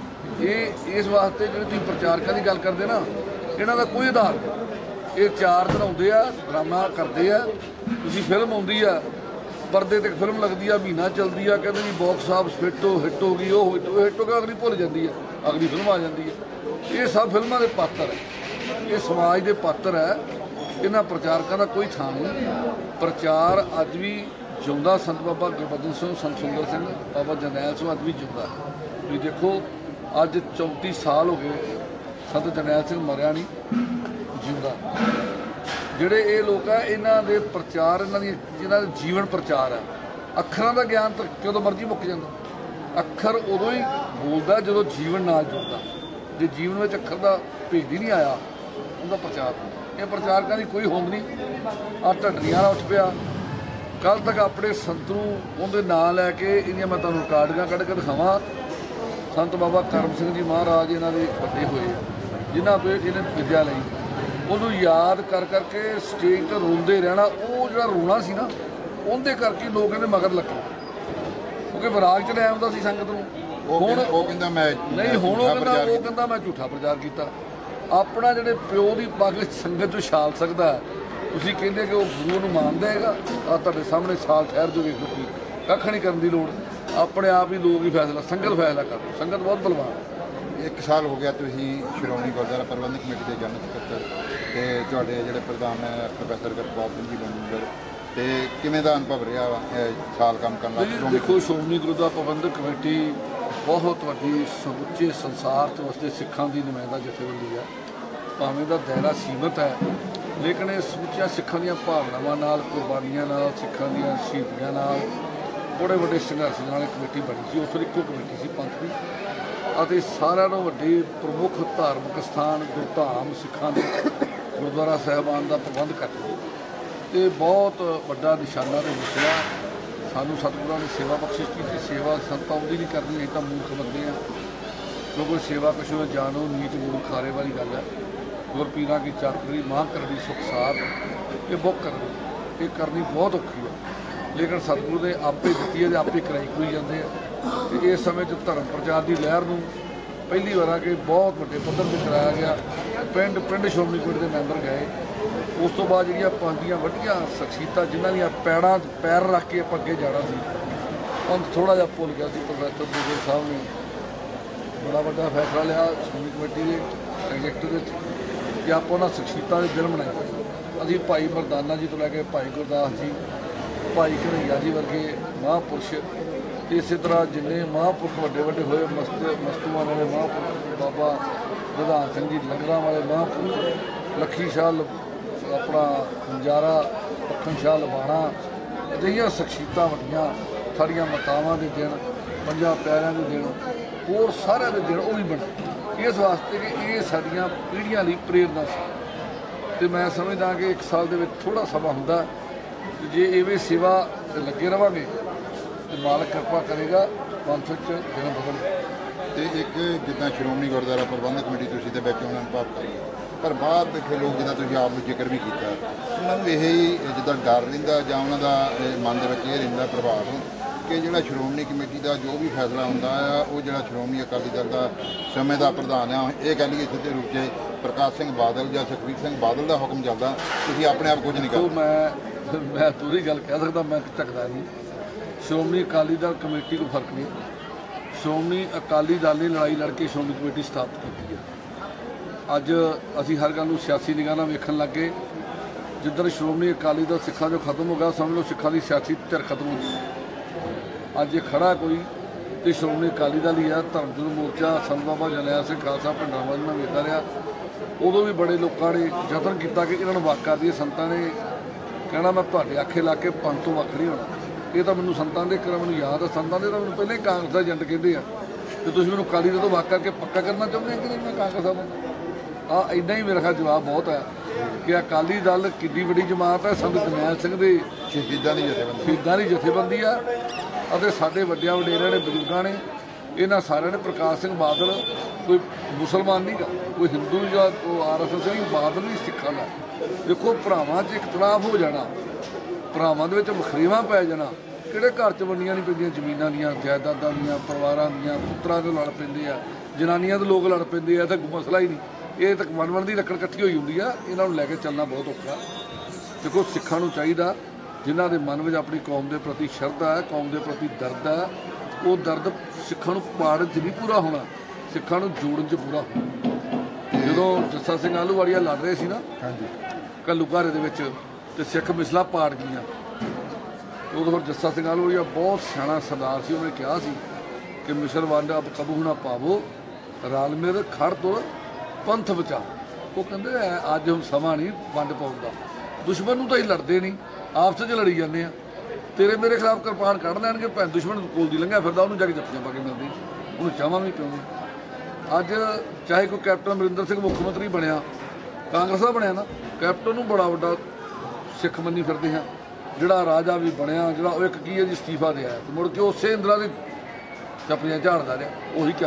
ਇਹ ਇਸ ਵਾਸਤੇ ਜਿਹੜੇ ਤੁਸੀਂ ਪ੍ਰਚਾਰਕਾਂ ਦੀ ਗੱਲ ਕਰਦੇ ਨਾ, ਇਹਨਾਂ ਦਾ ਕੋਈ ਆਧਾਰ ਨਹੀਂ। ਇਹ 4 ਦਿਨ ਆਉਂਦੇ ਆ, ਡਰਾਮਾ ਕਰਦੇ ਆ, ਤੁਸੀਂ ਫਿਲਮ ਆਉਂਦੀ ਆ, ਪਰਦੇ ਤੇ ਫਿਲਮ ਲੱਗਦੀ ਆ, ਮਹੀਨਾ ਚੱਲਦੀ ਆ, ਕਹਿੰਦੇ ਜੀ ਬਾਕਸ ਆਫਿਸ ਹਿੱਟ ਹੋ ਗਈ, ਉਹ ਹਿੱਟ ਹੋ ਕੇ ਅਗਲੀ ਭੁੱਲ ਜਾਂਦੀ ਆ, ਅਗਲੀ ਫਿਲਮ ਆ ਜਾਂਦੀ ਹੈ। ਇਹ ਸਭ ਫਿਲਮਾਂ ਦੇ ਪਾਤਰ ਹੈ, ਇਹ ਸਮਾਜ ਦੇ ਪਾਤਰ ਹੈ। ਇਹਨਾਂ ਪ੍ਰਚਾਰਕਾਂ ਦਾ ਕੋਈ ਥਾਂ ਨਹੀਂ। ਪ੍ਰਚਾਰ ਅੱਜ ਵੀ ਜਿਉਂਦਾ। ਸੰਤ ਬਾਬਾ ਗੁਰਬਚਨ ਸਿੰਘ, ਸੰਤ ਸੁੰਦਰ ਸਿੰਘ, ਬਾਬਾ ਜਰਨੈਲ ਸਿੰਘ ਅੱਜ ਵੀ ਜਿਉਂਦਾ। ਤੁਸੀਂ ਦੇਖੋ ਅੱਜ 34 ਸਾਲ ਹੋ ਗਏ, ਸੰਤ ਜਰਨੈਲ ਸਿੰਘ ਮਰਿਆ ਨਹੀਂ, ਜਿਉਂਦਾ। ਜਿਹੜੇ ਇਹ ਲੋਕ ਆ, ਇਹਨਾਂ ਦੇ ਪ੍ਰਚਾਰ, ਜਿਹਨਾਂ ਦਾ ਜੀਵਨ ਪ੍ਰਚਾਰ ਹੈ। ਅੱਖਰਾਂ ਦਾ ਗਿਆਨ ਤਾਂ ਕਦੋਂ ਮਰਜ਼ੀ ਮੁੱਕ ਜਾਂਦਾ। ਅੱਖਰ ਉਦੋਂ ਹੀ ਬੋਲਦਾ ਜਦੋਂ ਜੀਵਨ ਨਾਲ ਜੁੜਦਾ। ਜੇ ਜੀਵਨ ਵਿੱਚ ਅੱਖਰ ਦਾ ਭੇਦ ਹੀ ਨਹੀਂ ਆਇਆ, ਉਹਦਾ ਪ੍ਰਚਾਰ ਹੁੰਦਾ। ਇਹ ਪ੍ਰਚਾਰਕਾਂ ਦੀ ਕੋਈ ਹੋਂਦ ਨਹੀਂ। ਆਹ ਢੱਡਰੀਆਂ ਨਾਲ ਉੱਠ ਪਿਆ। ਕੱਲ੍ਹ ਤੱਕ ਆਪਣੇ ਸੰਤਰੂ ਉਹਦੇ ਨਾਂ ਲੈ ਕੇ ਇਹਦੀਆਂ ਮੈਂ ਤੁਹਾਨੂੰ ਰਿਕਾਰਡਿੰਗਾਂ ਕੱਢ ਕੇ ਦਿਖਾਵਾਂ। ਸੰਤ ਬਾਬਾ ਕਰਮ ਸਿੰਘ ਜੀ ਮਹਾਰਾਜ ਇਹਨਾਂ ਦੇ ਵੱਡੇ ਹੋਏ, ਜਿਨ੍ਹਾਂ ਤੋਂ ਇਹਨੇ ਵਿੱਦਿਆ ਲਈ, ਉਹਨੂੰ ਯਾਦ ਕਰ ਕਰਕੇ ਸਟੇਜ 'ਤੇ ਰੋਂਦੇ ਰਹਿਣਾ। ਉਹ ਜਿਹੜਾ ਰੋਣਾ ਸੀ ਨਾ, ਉਹਦੇ ਕਰਕੇ ਲੋਕ ਇਹਦੇ ਮਗਰ ਲੱਗੇ, ਕਿਉਂਕਿ ਵਿਰਾਗ 'ਚ ਲੈ ਆਉਂਦਾ ਸੀ ਸੰਗਤ ਨੂੰ। ਹੁਣ ਉਹ ਕਹਿੰਦਾ ਮੈਂ ਨਹੀਂ, ਹੁਣ ਉਹ ਕਹਿੰਦਾ ਮੈਂ ਝੂਠਾ ਪ੍ਰਚਾਰ ਕੀਤਾ। ਆਪਣਾ ਜਿਹੜੇ ਪਿਓ ਦੀ ਪੱਗ ਸੰਗਤ 'ਚੋਂ ਛਾਲ ਸਕਦਾ, ਤੁਸੀਂ ਕਹਿੰਦੇ ਕਿ ਉਹ ਗੁਰੂ ਨੂੰ ਮੰਨਦਾ ਹੈਗਾ। ਆ ਤੁਹਾਡੇ ਸਾਹਮਣੇ ਸਾਲ ਠਹਿਰ ਜੋ ਵੇਖੋ, ਕੀ ਕੱਖ ਨਹੀਂ ਕਰਨ ਦੀ ਲੋੜ। ਆਪਣੇ ਆਪ ਹੀ ਲੋਕ ਹੀ ਫੈਸਲਾ, ਸੰਗਤ ਫੈਸਲਾ ਕਰ। ਸੰਗਤ ਬਹੁਤ ਬਲਵਾਨ। 1 ਸਾਲ ਹੋ ਗਿਆ ਤੁਸੀਂ ਸ਼੍ਰੋਮਣੀ ਗੁਰਦੁਆਰਾ ਪ੍ਰਬੰਧਕ ਕਮੇਟੀ ਦੇ ਜਨਰਲ ਸਕੱਤਰ, ਤੇ ਤੁਹਾਡੇ ਜਿਹੜੇ ਪ੍ਰਧਾਨ ਹੈ ਪ੍ਰੋਫੈਸਰ ਗੁਰਪਾਲ ਸਿੰਘ ਜੀ ਬੰਦਰ, ਤੇ ਕਿਵੇਂ ਦਾ ਅਨੁਭਵ ਰਿਹਾ ਵਾ ਸਾਲ ਕੰਮ ਕਰਨ ਦਾ? ਦੇਖੋ, ਸ਼੍ਰੋਮਣੀ ਗੁਰਦੁਆਰਾ ਪ੍ਰਬੰਧਕ ਕਮੇਟੀ ਬਹੁਤ ਵੱਡੀ ਸਮੁੱਚੇ ਸੰਸਾਰ ਤੋਂ ਵਾਸਤੇ ਸਿੱਖਾਂ ਦੀ ਨੁਮਾਇੰਦਾ ਜਥੇਬੰਦੀ ਹੈ। ਭਾਵੇਂ ਦਾ ਦਾਇਰਾ ਸੀਮਤ ਹੈ, ਲੇਕਿਨ ਇਹ ਸਮੁੱਚੀਆਂ ਸਿੱਖਾਂ ਦੀਆਂ ਭਾਵਨਾਵਾਂ ਨਾਲ, ਕੁਰਬਾਨੀਆਂ ਨਾਲ, ਸਿੱਖਾਂ ਦੀਆਂ ਸ਼ਹੀਦੀਆਂ ਨਾਲ, ਬੜੇ ਵੱਡੇ ਸੰਘਰਸ਼ ਨਾਲ ਇਹ ਕਮੇਟੀ ਬਣੀ ਸੀ। ਉਸ ਵੇਲੇ ਇੱਕੋ ਕਮੇਟੀ ਸੀ ਪੰਥ ਦੀ, ਅਤੇ ਸਾਰਿਆਂ ਨੂੰ ਵੱਡੇ ਪ੍ਰਮੁੱਖ ਧਾਰਮਿਕ ਸਥਾਨ ਗੁਰਧਾਮ ਸਿੱਖਾਂ ਦੇ ਗੁਰਦੁਆਰਾ ਸਾਹਿਬਾਨ ਦਾ ਪ੍ਰਬੰਧ ਕਰਦੇ, ਅਤੇ ਬਹੁਤ ਵੱਡਾ ਨਿਸ਼ਾਨਾ ਤੇ ਮਿਲਿਆ। ਸਾਨੂੰ ਸਤਿਗੁਰਾਂ ਨੇ ਸੇਵਾ ਬਖਸ਼ਿਸ਼ ਕੀਤੀ। ਸੇਵਾ ਸੰਤਾਂ ਉਹਦੀ ਨਹੀਂ ਕਰਨੀ, ਅਸੀਂ ਤਾਂ ਮੂਰਖ ਬੰਦੇ ਹਾਂ। ਕਿਉਂਕਿ ਸੇਵਾ ਕਛੂ ਜਾਣੋ ਨੀਤ ਗੁਰੂ ਖਾਰੇ ਵਾਲੀ ਗੱਲ ਹੈ। ਗੁਰ ਪੀਰਾਂ ਕੀ ਚਾਕਰੀ ਮਾਂ ਕਰਨੀ ਸੁਖ ਸਾਧ, ਇਹ ਬਹੁਤ ਕਰਨੀ, ਇਹ ਕਰਨੀ ਬਹੁਤ ਔਖੀ ਹੈ। ਲੇਕਿਨ ਸਤਿਗੁਰੂ ਨੇ ਆਪੇ ਦਿੱਤੀ ਹੈ ਅਤੇ ਆਪੇ ਕਰਾਈ ਕੋਈ ਜਾਂਦੇ ਆ। ਅਤੇ ਇਸ ਸਮੇਂ 'ਚ ਧਰਮ ਪ੍ਰਚਾਰ ਦੀ ਲਹਿਰ ਨੂੰ ਪਹਿਲੀ ਵਾਰ ਆ ਕੇ ਬਹੁਤ ਵੱਡੇ ਪੱਧਰ 'ਤੇ ਕਰਾਇਆ ਗਿਆ। ਪਿੰਡ ਸ਼੍ਰੋਮਣੀ ਕਮੇਟੀ ਦੇ ਮੈਂਬਰ ਗਏ। ਉਸ ਤੋਂ ਬਾਅਦ ਜਿਹੜੀਆਂ ਪੰਜ ਦੀਆਂ ਵੱਡੀਆਂ ਸ਼ਖਸੀਅਤਾਂ, ਜਿਨ੍ਹਾਂ ਦੀਆਂ ਪੈੜਾਂ 'ਚ ਪੈਰ ਰੱਖ ਕੇ ਆਪਾਂ ਅੱਗੇ ਜਾਣਾ ਸੀ, ਉਹ ਥੋੜ੍ਹਾ ਜਿਹਾ ਭੁੱਲ ਗਿਆ ਸੀ। ਪ੍ਰੋਫੈਸਰ ਦੂਜੇ ਸਾਹਿਬ ਨੇ ਬੜਾ ਵੱਡਾ ਫੈਸਲਾ ਲਿਆ ਸ਼੍ਰੋਮਣੀ ਕਮੇਟੀ ਦੇ ਐਗਜ਼ੈਕਟਿਵ ਵਿੱਚ ਕਿ ਆਪਾਂ ਉਹਨਾਂ ਸ਼ਖਸੀਅਤਾਂ ਦੇ ਦਿਨ ਬਣਾਏ। ਅਸੀਂ ਭਾਈ ਮਰਦਾਨਾ ਜੀ ਤੋਂ ਲੈ ਕੇ ਭਾਈ ਗੁਰਦਾਸ ਜੀ, ਭਾਈ ਘਨੱਈਆ ਜੀ ਵਰਗੇ ਮਹਾਂਪੁਰਸ਼, ਇਸੇ ਤਰ੍ਹਾਂ ਜਿੰਨੇ ਮਹਾਂਪੁਰਖ ਵੱਡੇ ਹੋਏ, ਮਸਤੂਆਂ ਵਾਲੇ ਮਹਾਂਪੁਰਖ, ਬਾਬਾ ਵਿਧਾਨ ਸਿੰਘ ਜੀ ਲੰਗਰਾਂ ਵਾਲੇ ਮਹਾਂਪੁਰਖ, ਲੱਖੀ ਸ਼ਾਹ ਆਪਣਾ ਹੰਜਾਰਾ, ਪੱਖਣ ਸ਼ਾਹ ਲਵਾਣਾ, ਅਜਿਹੀਆਂ ਸ਼ਖਸੀਅਤਾਂ ਵੱਡੀਆਂ, ਸਾਡੀਆਂ ਮਾਤਾਵਾਂ ਦੇ ਦਿਨ, 50 ਪਿਆਰਿਆਂ ਦੇ ਦਿਨ, ਹੋਰ ਸਾਰਿਆਂ ਦੇ ਦਿਨ ਉਹ ਵੀ ਬਣੇ ਇਸ ਵਾਸਤੇ ਕਿ ਇਹ ਸਾਡੀਆਂ ਪੀੜ੍ਹੀਆਂ ਲਈ ਪ੍ਰੇਰਨਾ ਸੀ। ਅਤੇ ਮੈਂ ਸਮਝਦਾ ਕਿ 1 ਸਾਲ ਦੇ ਵਿੱਚ ਥੋੜ੍ਹਾ ਸਮਾਂ ਹੁੰਦਾ, ਜੇ ਇਵੇਂ ਸੇਵਾ ਲੱਗੇ ਰਹਾਂਗੇ ਅਤੇ ਮਾਲਕ ਕਿਰਪਾ ਕਰੇਗਾ, ਪੰਥ ਵਿੱਚ ਦਿਨ ਬਦਲ। ਅਤੇ ਇੱਕ ਜਿੱਦਾਂ ਸ਼੍ਰੋਮਣੀ ਗੁਰਦੁਆਰਾ ਪ੍ਰਬੰਧਕ ਕਮੇਟੀ ਤੁਸੀਂ ਦੇ ਵਿੱਚ ਉਹਨਾਂ ਨੂੰ ਭਾਵ ਕਰੀ, ਪਰ ਬਾਹਰ ਬੈਠੇ ਲੋਕ ਜਿੱਦਾਂ ਤੁਸੀਂ ਆਪ ਨੂੰ ਜ਼ਿਕਰ ਵੀ ਕੀਤਾ, ਉਹਨਾਂ ਨੂੰ ਇਹ ਹੀ ਜਿੱਦਾਂ ਡਰ ਰਹਿੰਦਾ ਜਾਂ ਉਹਨਾਂ ਦਾ ਮਨ ਦੇ ਵਿੱਚ ਇਹ ਰਹਿੰਦਾ ਪ੍ਰਭਾਵ ਕਿ ਜਿਹੜਾ ਸ਼੍ਰੋਮਣੀ ਕਮੇਟੀ ਦਾ ਜੋ ਵੀ ਫੈਸਲਾ ਹੁੰਦਾ ਆ, ਉਹ ਜਿਹੜਾ ਸ਼੍ਰੋਮਣੀ ਅਕਾਲੀ ਦਲ ਦਾ ਸਮੇਂ ਦਾ ਪ੍ਰਧਾਨ ਆ, ਇਹ ਕਹਿ ਲਈਏ ਸਿੱਧੇ ਰੂਪ 'ਚ ਪ੍ਰਕਾਸ਼ ਸਿੰਘ ਬਾਦਲ ਜਾਂ ਸੁਖਬੀਰ ਸਿੰਘ ਬਾਦਲ ਦਾ ਹੁਕਮ ਚੱਲਦਾ, ਤੁਸੀਂ ਆਪਣੇ ਆਪ ਕੁਝ ਨਹੀਂ ਕਰਦੇ। ਮੈਂ ਪੂਰੀ ਗੱਲ ਕਹਿ ਸਕਦਾ, ਮੈਂ ਝਕਦਾ ਨਹੀਂ। ਸ਼੍ਰੋਮਣੀ ਅਕਾਲੀ ਦਲ ਕਮੇਟੀ ਕੋਈ ਫਰਕ ਨਹੀਂ। ਸ਼੍ਰੋਮਣੀ ਅਕਾਲੀ ਦਲ ਨੇ ਲੜਾਈ ਲੜ ਕੇ ਸ਼੍ਰੋਮਣੀ ਕਮੇਟੀ ਸਥਾਪਿਤ ਕੀਤੀ ਹੈ। ਅੱਜ ਅਸੀਂ ਹਰ ਗੱਲ ਨੂੰ ਸਿਆਸੀ ਨਿਗਾਹ ਨਾਲ ਵੇਖਣ ਲੱਗੇ। ਜਿੱਦਣ ਸ਼੍ਰੋਮਣੀ ਅਕਾਲੀ ਦਲ ਸਿੱਖਾਂ 'ਚੋਂ ਖਤਮ ਹੋ ਗਿਆ, ਸਮਝ ਲਓ ਸਿੱਖਾਂ ਦੀ ਸਿਆਸੀ ਧਿਰ ਖਤਮ ਹੋ ਗਈ। ਅੱਜ ਇਹ ਖੜਾ ਕੋਈ ਤੇ ਸ਼੍ਰੋਮਣੀ ਅਕਾਲੀ ਦਲ ਹੀ ਆ। ਧਰਮਯੁੱਧ ਮੋਰਚਾ ਸੰਤ ਬਾਬਾ ਜਰਨੈਲ ਸਿੰਘ ਖਾਲਸਾ ਭਿੰਡਰਾਂਵਾਲੇ ਨਾਲ ਵੇਖਦਾ ਰਿਹਾ। ਉਦੋਂ ਵੀ ਬੜੇ ਲੋਕਾਂ ਨੇ ਯਤਨ ਕੀਤਾ ਕਿ ਇਹਨਾਂ ਨੂੰ ਵੱਖ ਕਰ ਦਈਏ। ਸੰਤਾਂ ਨੇ ਕਹਿਣਾ ਮੈਂ ਤੁਹਾਡੇ ਆਖੇ ਲਾ ਕੇ ਪੰਥ ਤੋਂ ਵੱਖ ਨਹੀਂ ਹੋਣਾ। ਇਹ ਤਾਂ ਮੈਨੂੰ ਸੰਤਾਂ ਦੇ ਕਰ ਮੈਨੂੰ ਯਾਦ ਆ, ਸੰਤਾਂ ਦੇ ਤਾਂ ਮੈਨੂੰ ਪਹਿਲਾਂ ਹੀ ਕਾਂਗਰਸ ਦਾ ਏਜੰਟ ਕਹਿੰਦੇ ਆ ਤੇ ਤੁਸੀਂ ਮੈਨੂੰ ਅਕਾਲੀ ਦਲ ਤੋਂ ਵੱਖ ਕਰਕੇ ਪੱਕਾ ਕਰਨਾ ਚਾਹੁੰਦੇ ਆ ਕਿ ਨਹੀਂ ਮੈਂ ਕਾਂਗਰਸ ਦਾ ਬੰਦਾ। ਇੱਦਾਂ ਹੀ ਮੇਰਾ ਖਿਆਲ ਜਵਾਬ ਬਹੁਤ ਹੈ ਕਿ ਅਕਾਲੀ ਦਲ ਕਿੱਡੀ ਵੱਡੀ ਜਮਾਤ ਹੈ। ਸੰਤ ਜਰਨੈਲ ਸਿੰਘ ਦੇ ਸ਼ਹੀਦਾਂ ਦੀ ਜਥੇਬੰਦੀ ਆ ਅਤੇ ਸਾਡੇ ਵੱਡਿਆਂ ਵਡੇਰਿਆਂ ਨੇ ਬਜ਼ੁਰਗਾਂ ਨੇ ਇਹਨਾਂ ਸਾਰਿਆਂ ਨੇ। ਪ੍ਰਕਾਸ਼ ਸਿੰਘ ਬਾਦਲ ਕੋਈ ਮੁਸਲਮਾਨ ਨਹੀਂ ਗਾ, ਕੋਈ ਹਿੰਦੂ ਜਾਂ RSS ਨਹੀਂ, ਬਾਦਲ ਵੀ ਸਿੱਖਾਂ ਦਾ। ਦੇਖੋ ਭਰਾਵਾਂ 'ਚ ਇਖਤਲਾਫ ਹੋ ਜਾਣਾ, ਭਰਾਵਾਂ ਦੇ ਵਿੱਚ ਵਖਰੇਵਾਂ ਪੈ ਜਾਣਾ, ਕਿਹੜੇ ਘਰ 'ਚ ਵੰਡੀਆਂ ਨਹੀਂ ਪੈਂਦੀਆਂ ਜ਼ਮੀਨਾਂ ਦੀਆਂ, ਜਾਇਦਾਦਾਂ ਦੀਆਂ, ਪਰਿਵਾਰਾਂ ਦੀਆਂ, ਪੁੱਤਰਾਂ ਦੇ ਲੜ ਪੈਂਦੇ ਆ, ਜਨਾਨੀਆਂ ਦੇ ਲੋਕ ਲੜ ਪੈਂਦੇ ਆ। ਇਹ ਤਾਂ ਮਸਲਾ ਹੀ ਨਹੀਂ, ਇਹ ਤਾਂ ਵੰਡ ਦੀ ਲੱਕੜ ਇਕੱਠੀ ਹੋਈ ਹੁੰਦੀ ਆ। ਇਹਨਾਂ ਨੂੰ ਲੈ ਕੇ ਚੱਲਣਾ ਬਹੁਤ ਔਖਾ। ਦੇਖੋ ਸਿੱਖਾਂ ਨੂੰ ਚਾਹੀਦਾ ਜਿਨ੍ਹਾਂ ਦੇ ਮਨ ਵਿੱਚ ਆਪਣੀ ਕੌਮ ਦੇ ਪ੍ਰਤੀ ਸ਼ਰਧਾ ਹੈ, ਕੌਮ ਦੇ ਪ੍ਰਤੀ ਦਰਦ ਹੈ, ਉਹ ਦਰਦ ਸਿੱਖਾਂ ਨੂੰ ਪਾੜਨ 'ਚ ਨਹੀਂ ਪੂਰਾ ਹੋਣਾ, ਸਿੱਖਾਂ ਨੂੰ ਜੋੜਨ 'ਚ ਪੂਰਾ ਹੋਣਾ। ਜਦੋਂ ਜੱਸਾ ਸਿੰਘ ਆਹਲੂਵਾਲੀਆ ਲੜ ਰਹੇ ਸੀ ਨਾ ਘੱਲੂਘਾਰੇ ਦੇ ਵਿੱਚ ਤੇ ਸਿੱਖ ਮਿਸਲਾਂ ਪਾੜ ਗਈਆਂ, ਉਦੋਂ ਜੱਸਾ ਸਿੰਘ ਆਹਲੂਵਾਲੀਆ ਬਹੁਤ ਸਿਆਣਾ ਸਰਦਾਰ ਸੀ, ਉਹਨੇ ਕਿਹਾ ਸੀ ਕਿ ਮਿਸਲ ਵੰਡ ਅਬ ਕਬੂ ਨਾ ਪਾਵੋ, ਰਲ ਮਿਲ ਖੜ ਤੋਂ ਪੰਥ ਬਚਾਓ। ਉਹ ਕਹਿੰਦੇ ਅੱਜ ਹੁਣ ਸਮਾਂ ਨਹੀਂ ਵੰਡ ਪਾਉਣ ਦਾ, ਦੁਸ਼ਮਣ ਨੂੰ ਤਾਂ ਹੀ ਲੜਦੇ ਨਹੀਂ, ਆਪਸ 'ਚ ਲੜੀ ਜਾਂਦੇ ਆ। ਤੇਰੇ ਮੇਰੇ ਖਿਲਾਫ ਕਿਰਪਾਨ ਕੱਢ ਲੈਣਗੇ, ਭੈਣ ਦੁਸ਼ਮਣ ਕੋਲ ਦੀ ਲੰਘਿਆ ਫਿਰਦਾ ਉਹਨੂੰ ਜਾ ਕੇ ਜੱਫੀਆਂ ਪਾ ਕੇ ਮਿਲਦੀ, ਉਹਨੂੰ ਚਾਹਾਂ ਵੀ ਪਿਉਂਦੀ। ਅੱਜ ਚਾਹੇ ਕੋਈ ਕੈਪਟਨ ਅਮਰਿੰਦਰ ਸਿੰਘ ਮੁੱਖ ਮੰਤਰੀ ਬਣਿਆ, ਕਾਂਗਰਸ ਦਾ ਬਣਿਆ ਨਾ, ਕੈਪਟਨ ਨੂੰ ਬੜਾ ਵੱਡਾ ਸਿੱਖ ਮੰਨੀ ਫਿਰਦੇ ਹਾਂ। ਜਿਹੜਾ ਰਾਜਾ ਵੀ ਬਣਿਆ, ਜਿਹੜਾ ਉਹ ਇੱਕ ਕੀ ਹੈ ਜੀ ਅਸਤੀਫਾ ਦਿਆ ਤੇ ਮੁੜ ਕੇ ਉਸੇ ਇੰਦਰਾ ਦੀ ਚੱਪਲੀਆਂ ਝਾੜਦਾ ਰਿਹਾ।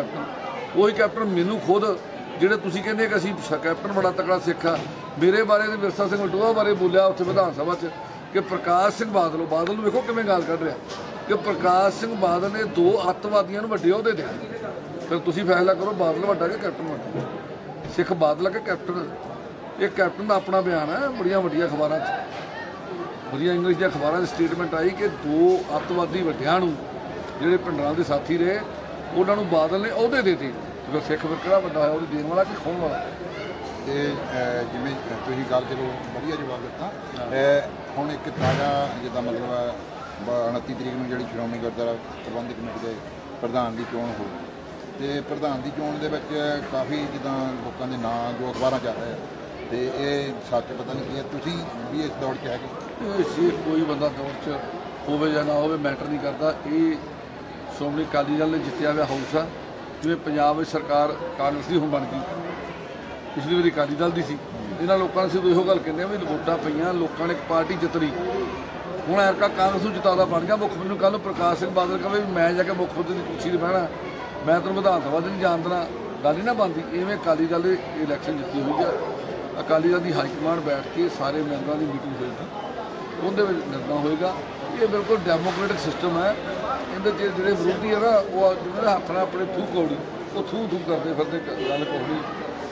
ਉਹੀ ਕੈਪਟਨ ਮੈਨੂੰ ਖੁਦ ਜਿਹੜੇ ਤੁਸੀਂ ਕਹਿੰਦੇ ਕਿ ਅਸੀਂ ਕੈਪਟਨ ਬੜਾ ਤਕੜਾ ਸਿੱਖ ਆ, ਮੇਰੇ ਬਾਰੇ ਤੇ ਵਿਰਸਾ ਸਿੰਘ ਵਲਟੋਆ ਬਾਰੇ ਬੋਲਿਆ ਉੱਥੇ ਵਿਧਾਨ ਸਭਾ 'ਚ ਕਿ ਪ੍ਰਕਾਸ਼ ਸਿੰਘ ਬਾਦਲ ਨੂੰ ਵੇਖੋ ਕਿਵੇਂ ਗਾਲ ਕੱਢ ਰਿਹਾ ਕਿ ਪ੍ਰਕਾਸ਼ ਸਿੰਘ ਬਾਦਲ ਨੇ 2 ਅੱਤਵਾਦੀਆਂ ਨੂੰ ਵੱਡੇ ਅਹੁਦੇ ਦਿੱਤੇ। ਫਿਰ ਤੁਸੀਂ ਫੈਸਲਾ ਕਰੋ ਬਾਦਲ ਵੱਡਾ ਕਿ ਕੈਪਟਨ ਵੱਡਾ, ਸਿੱਖ ਬਾਦਲ ਕਿ ਕੈਪਟਨ। ਇਹ ਕੈਪਟਨ ਦਾ ਆਪਣਾ ਬਿਆਨ ਹੈ, ਬੜੀਆਂ ਵੱਡੀਆਂ ਅਖਬਾਰਾਂ 'ਚ, ਵਧੀਆ ਇੰਗਲਿਸ਼ ਦੀਆਂ ਅਖਬਾਰਾਂ 'ਚ ਸਟੇਟਮੈਂਟ ਆਈ ਕਿ 2 ਅੱਤਵਾਦੀ ਵੱਡਿਆਂ ਨੂੰ ਜਿਹੜੇ ਭਿੰਡਰਾਂ ਦੇ ਸਾਥੀ ਰਹੇ ਉਹਨਾਂ ਨੂੰ ਬਾਦਲ ਨੇ ਅਹੁਦੇ ਦੇ ਦਿੱਤੇ। ਫਿਰ ਸਿੱਖ ਫਿਰ ਕਿਹੜਾ ਵੱਡਾ ਹੋਇਆ, ਉਹਦੀ ਦੇਣ ਵਾਲਾ ਕਿ ਖੋਹਣ ਵਾਲਾ। ਤੇ ਜਿਵੇਂ ਤੁਸੀਂ ਗੱਲ ਚਲੋ ਵਧੀਆ ਜਵਾਬ ਦਿੱਤਾ। ਹੁਣ ਇੱਕ ਤਾਜ਼ਾ ਜਿੱਦਾਂ ਮਤਲਬ 29 ਤਰੀਕ ਨੂੰ ਜਿਹੜੀ ਸ਼੍ਰੋਮਣੀ ਗੁਰਦੁਆਰਾ ਪ੍ਰਬੰਧਕ ਕਮੇਟੀ ਦੇ ਪ੍ਰਧਾਨ ਦੀ ਚੋਣ ਹੋਈ ਤੇ ਪ੍ਰਧਾਨ ਦੀ ਚੋਣ ਦੇ ਵਿੱਚ ਕਾਫੀ ਜਿੱਦਾਂ ਲੋਕਾਂ ਦੇ ਨਾਂ ਜੋ ਅਖਬਾਰਾਂ 'ਚ ਆ ਰਹੇ ਆ ਤੇ ਇਹ ਸੱਚ ਪਤਾ ਨਹੀਂ ਕੀ ਹੈ, ਤੁਸੀਂ ਵੀ ਇਸ ਦੌੜ 'ਚ ਹੈਗੇ? ਇਹ ਕੋਈ ਬੰਦਾ ਦੌੜ 'ਚ ਹੋਵੇ ਜਾਂ ਨਾ ਹੋਵੇ ਮੈਟਰ ਨਹੀਂ ਕਰਦਾ। ਇਹ ਸ਼੍ਰੋਮਣੀ ਅਕਾਲੀ ਦਲ ਨੇ ਜਿੱਤਿਆ ਹੋਇਆ ਹਾਊਸ ਆ। ਜਿਵੇਂ ਪੰਜਾਬ ਵਿੱਚ ਸਰਕਾਰ ਕਾਂਗਰਸ ਦੀ ਹੁਣ ਬਣ ਗਈ, ਪਿਛਲੀ ਵਾਰੀ ਅਕਾਲੀ ਦਲ ਦੀ ਸੀ। ਇਹਨਾਂ ਲੋਕਾਂ ਨੇ ਸਿਰਫ ਇਹੋ ਗੱਲ ਕਹਿੰਦੇ ਆ ਵੀ ਵੋਟਾਂ ਪਈਆਂ, ਲੋਕਾਂ ਨੇ ਇੱਕ ਪਾਰਟੀ ਜਿੱਤ ਲਈ, ਹੁਣ ਐਰਕਾ ਕਾਂਗਰਸ ਨੂੰ ਜਿਤਾਦਾ ਬਣ ਗਿਆ ਮੁੱਖ ਮੰਤਰੀ। ਕੱਲ੍ਹ ਨੂੰ ਪ੍ਰਕਾਸ਼ ਸਿੰਘ ਬਾਦਲ ਕਹੇ ਵੀ ਮੈਂ ਜਾ ਕੇ ਮੁੱਖ ਮੰਤਰੀ ਦੀ ਕੁਰਸੀ 'ਤੇ ਬਹਿਣਾ, ਮੈਂ ਤੈਨੂੰ ਵਿਧਾਨ ਸਭਾ 'ਚ ਨਹੀਂ ਜਾਣ ਦੇਣਾ, ਗੱਲ ਹੀ ਨਾ ਬਣਦੀ। ਇਵੇਂ ਅਕਾਲੀ ਦਲ ਦੇ ਇਲੈਕਸ਼ਨ ਜਿੱਤੀ ਹੋਈ ਆ। ਅਕਾਲੀ ਦਲ ਦੀ ਹਾਈਕਮਾਂਡ ਬੈਠ ਕੇ ਸਾਰੇ ਮੈਂਬਰਾਂ ਦੀ ਮੀਟਿੰਗ ਹੋਏਗੀ, ਉਹਦੇ ਵਿੱਚ ਨਿਰਣਾ ਹੋਏਗਾ। ਇਹ ਬਿਲਕੁਲ ਡੈਮੋਕ੍ਰੇਟਿਕ ਸਿਸਟਮ ਹੈ। ਇਹਦੇ 'ਚ ਜਿਹੜੇ ਵਿਰੋਧੀ ਹੈ ਨਾ ਉਹ ਜਿਹਨਾਂ ਦੇ ਹੱਥ ਨਾਲ ਆਪਣੇ ਥੂ ਕੌੜੀ ਉਹ ਥੂ ਕਰਦੇ ਫਿਰਦੇ, ਗੱਲ ਕੌੜੀ।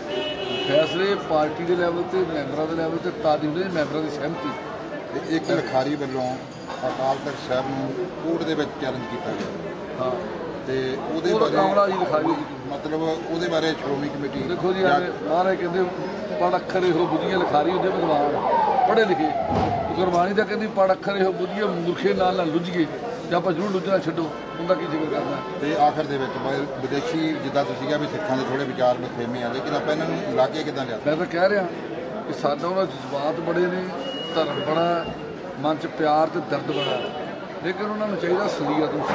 ਫੈਸਲੇ ਪਾਰਟੀ ਦੇ ਲੈਵਲ ਤੇ ਮੈਂਬਰਾਂ ਦੇ ਲੈਵਲ ਤੇ ਤਾਦੀ ਹੁੰਦੇ ਮੈਂਬਰਾਂ ਦੀ ਸਹਿਮਤੀ। ਤੇ ਇੱਕ ਲਿਖਾਰੀ ਵੱਲੋਂ ਅਕਾਲ ਤਖ਼ਤ ਸਾਹਿਬ ਨੂੰ ਕੋਰਟ ਦੇ ਵਿੱਚ ਚੈਲੰਜ ਕੀਤਾ ਗਿਆ। ਹਾਂ, ਤੇ ਉਹਦੇ ਬਾਰੇ ਮਤਲਬ ਉਹਦੇ ਬਾਰੇ ਸ਼੍ਰੋਮਣੀ ਕਮੇਟੀ ਦੇਖੋ ਜੀ, ਮਹਾਰਾਜ ਕਹਿੰਦੇ ਪੜ੍ਹ ਅੱਖਰ ਇਹੋ ਬੁੱਧੀਆਂ ਲਿਖਾਰੀ ਹੁੰਦੇ ਵਿਦਵਾਨ ਪੜ੍ਹੇ ਲਿਖੇ। ਗੁਰਬਾਣੀ ਦਾ ਕਹਿੰਦੀ ਪੜ੍ਹ ਅੱਖਰ ਇਹੋ ਬੁੱਧੀਆਂ ਮੂਰਖੇ ਨਾਲ ਲੁੱਝੀਏ, ਜੇ ਆਪਾਂ ਜ਼ਰੂਰ ਲੁੱਝਣਾ ਛੱਡੋ, ਉਹਦਾ ਕੀ ਜ਼ਿਕਰ ਕਰਨਾ। ਤੇ ਆਖਰ ਦੇ ਵਿੱਚ ਵਿਦੇਸ਼ੀ ਜਿੱਦਾਂ ਤੁਸੀਂ ਕਿਹਾ ਵੀ ਸਿੱਖਾਂ ਦੇ ਥੋੜ੍ਹੇ ਵਿਚਾਰ ਵਖੇਵੇਂ ਆ, ਲੇਕਿਨ ਆਪਾਂ ਇਹਨਾਂ ਨੂੰ ਲਾਗੇ ਕਿੱਦਾਂ ਲਿਆ? ਮੈਂ ਤਾਂ ਕਹਿ ਰਿਹਾ ਕਿ ਸਾਡਾ ਉਹਨਾਂ ਜਜ਼ਬਾਤ ਬੜੇ ਨੇ, ਧਰਮ ਬੜਾ, ਮਨ 'ਚ ਪਿਆਰ ਤੇ ਦਰਦ ਬੜਾ, ਲੇਕਿਨ ਉਹਨਾਂ ਨੂੰ ਚਾਹੀਦਾ ਸਲੀਅਤ ਨੂੰ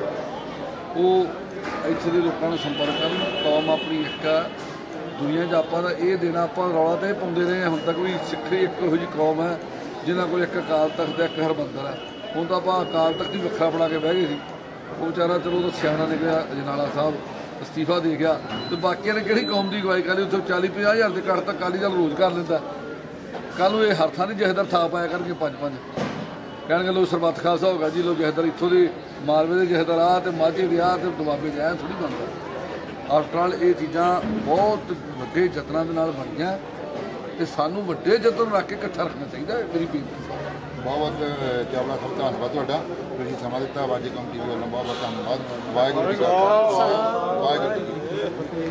ਸਮਝਣ। ਉਹ ਇੱਥੇ ਦੇ ਲੋਕਾਂ ਨੂੰ ਸੰਪਰਕ ਕਰਨ। ਕੌਮ ਆਪਣੀ ਇੱਕ ਆ, ਦੁਨੀਆ 'ਚ ਆਪਾਂ ਦਾ ਇਹ ਦੇਣਾ, ਆਪਾਂ ਰੌਲਾ ਤਾਂ ਇਹ ਪਾਉਂਦੇ ਰਹੇ ਹੁਣ ਤੱਕ ਵੀ ਸਿੱਖ ਇੱਕ ਇਹੋ ਜਿਹੀ ਕੌਮ ਹੈ ਜਿਨ੍ਹਾਂ ਕੋਲ ਇੱਕ ਅਕਾਲ ਤਖ਼ਤ ਦਾ ਇੱਕ ਹਰਮੰਦਰ ਹੈ। ਹੁਣ ਤਾਂ ਆਪਾਂ ਅਕਾਲ ਤਖ਼ਤ ਹੀ ਵੱਖਰਾ ਬਣਾ ਕੇ ਬਹਿ ਗਏ ਸੀ। ਉਹ ਵਿਚਾਰਾ ਚਲੋ ਉਹਦਾ ਸਿਆਣਾ ਨਿਕਲਿਆ, ਅਜਨਾਲਾ ਸਾਹਿਬ ਅਸਤੀਫਾ ਦੇ ਗਿਆ, ਤੇ ਬਾਕੀਆਂ ਨੇ ਕਿਹੜੀ ਕੌਮ ਦੀ ਅਗਵਾਈ ਕਰੀ? ਉੱਥੇ 40-50 ਹਜ਼ਾਰ ਦੇ ਘੱਟ ਤਾਂ ਅਕਾਲੀ ਦਲ ਰੋਜ਼ ਕਰ ਲੈਂਦਾ। ਕੱਲ੍ਹ ਨੂੰ ਇਹ ਹਰ ਥਾਂ ਦੀ ਜਥੇਦਾਰ ਥਾਪ ਆਇਆ ਕਰਨਗੇ 5-5, ਕਹਿਣਗੇ ਲੋ ਸਰਬੱਤ ਖਾਲਸਾ ਹੋਗਾ ਜੀ, ਲੋ ਜਥੇਦਾਰ ਇੱਥੋਂ ਦੇ ਮਾਲਵੇ ਦੇ ਜਥੇਦਾਰ ਆ ਤੇ ਮਾਝੇ ਦੇ ਆ ਤੇ ਦੁਆਬੇ ਦੇ ਆ, ਥੋੜ੍ਹੀ ਬਣਦਾ। ਆਫਟਰ ਆਲ ਇਹ ਚੀਜ਼ਾਂ ਬਹੁਤ ਵੱਡੇ ਯਤਨਾਂ ਦੇ ਨਾਲ ਬਣੀਆਂ ਤੇ ਸਾਨੂੰ ਵੱਡੇ ਯਤਨ ਰੱਖ ਕੇ ਇਕੱਠਾ ਰੱਖਣਾ ਚਾਹੀਦਾ। ਮੇਰੀ ਬੇਨਤੀ। ਬਹੁਤ ਚਾਵਲਾ ਸਾਹਿਬ ਧੰਨਵਾਦ ਤੁਹਾਡਾ, ਤੁਸੀਂ ਸਮਾਂ ਦਿੱਤਾ। ਆਵਾਜ਼ੀ ਕੌਮ ਟੀਵੀ ਵੱਲੋਂ ਬਹੁਤ ਬਹੁਤ ਧੰਨਵਾਦ। ਵਾਹਿਗੁਰੂ ਜੀ ਕਾ ਖਾਲਸਾ, ਵਾਹਿਗੁਰੂ ਜੀ ਕੀ ਫਤਿਹ।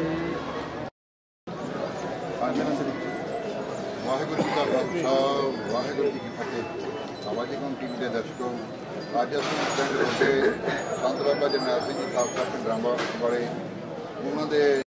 ਵਾਹਿਗੁਰੂ ਜੀ ਕਾ ਖਾਲਸਾ, ਵਾਹਿਗੁਰੂ ਜੀ ਕੀ ਫਤਿਹ। ਆਵਾਜ਼ੀ ਕੌਮ ਟੀਵੀ ਦੇ ਦਰਸ਼ਕੋ, ਅੱਜ ਅਸੀਂ ਪਿੰਡ ਰੋਡੇ ਸੰਤ ਬਾਬਾ ਜਰਨੈਲ ਸਿੰਘ ਜੀ ਖਾਲਸਾ ਭਿੰਡਰਾਂ ਵਾਲੇ ਉਹਨਾਂ ਦੇ